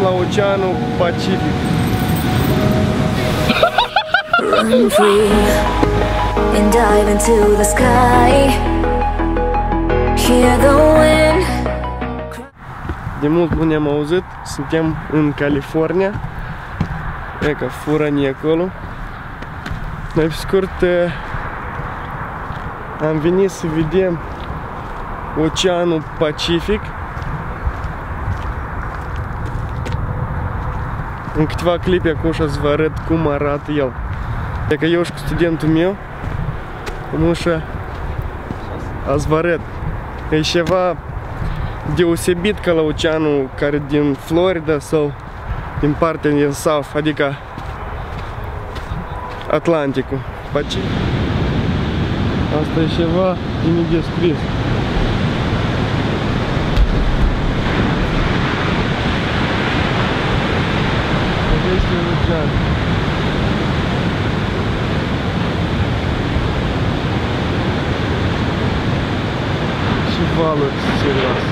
la Oceanul Pacific. Run free and dive into the sky. Hear the wind. De mult nu ne-am auzit, suntem în California. E ca furanii acolo. Mai pe scurt, am venit să vedem Oceanul Pacific. În câteva clipe acum și să vă arăt cum arată el. E că eu și cu studentul meu, nu și ați vă arăt. E ceva deosebit ca la oceanul care din Florida sau din partea din South, adică Atlanticul. Pacific. Asta e ceva de nedescris. Este un ocean. Și valuri serioase.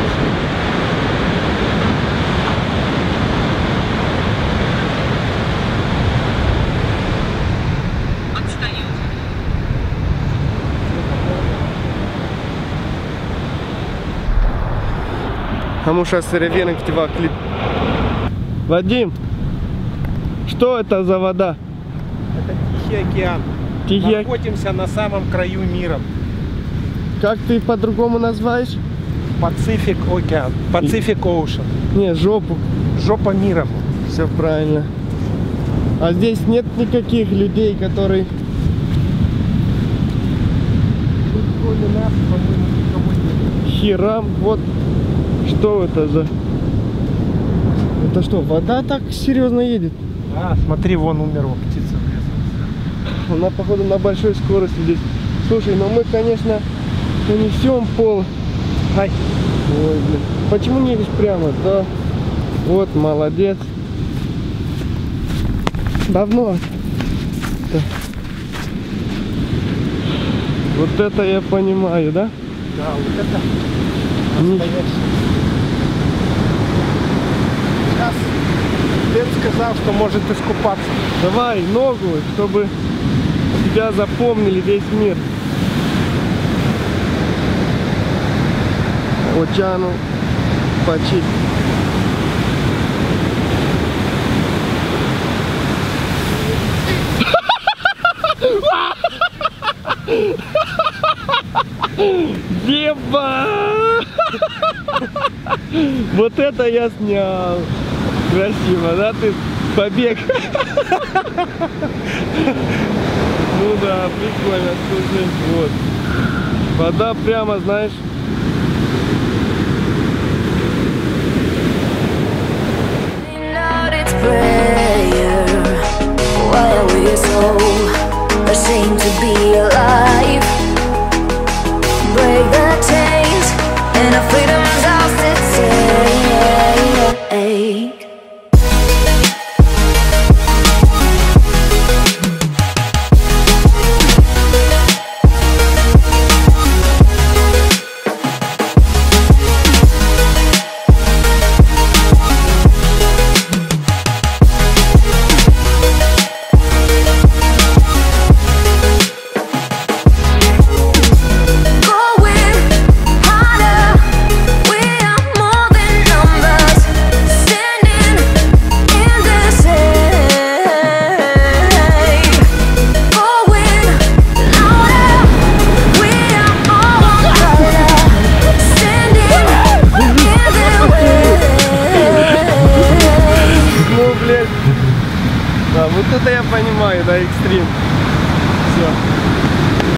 Am уж să revin în câteva clip. Vadim, что это за вода? Это Тихий океан. Находимся на самом краю мира. Как ты по-другому называешь? Pacific Ocean. Pacific Ocean. Не, жопу. Жопа мира. Все правильно. А здесь нет никаких людей, которые... Кроме нас, по-моему, никого нет. Херам, вот. Что это за... Это что, вода так серьезно едет? А, смотри, вон умерла птица врезалась. Она, походу, на большой скорости здесь. Слушай, ну мы, конечно, нанесем пол. Ай. Ой, блин. Почему не едешь прямо? Да. Вот, молодец. Давно. Да. Вот это я понимаю, да? Да, вот это настоящее. Сейчас дед сказал, что может искупаться. Давай ногу, чтобы тебя запомнили весь мир. Oceanul Pacific. Еба! Вот это я снял. Красиво, да? Ты побег. Ну да, прикольно, слушай. Вот. Вода прямо, знаешь. Why are we so ashamed to be alive? Break the chains and our freedom's ours to take. Да, вот это я понимаю, да, экстрим. Все.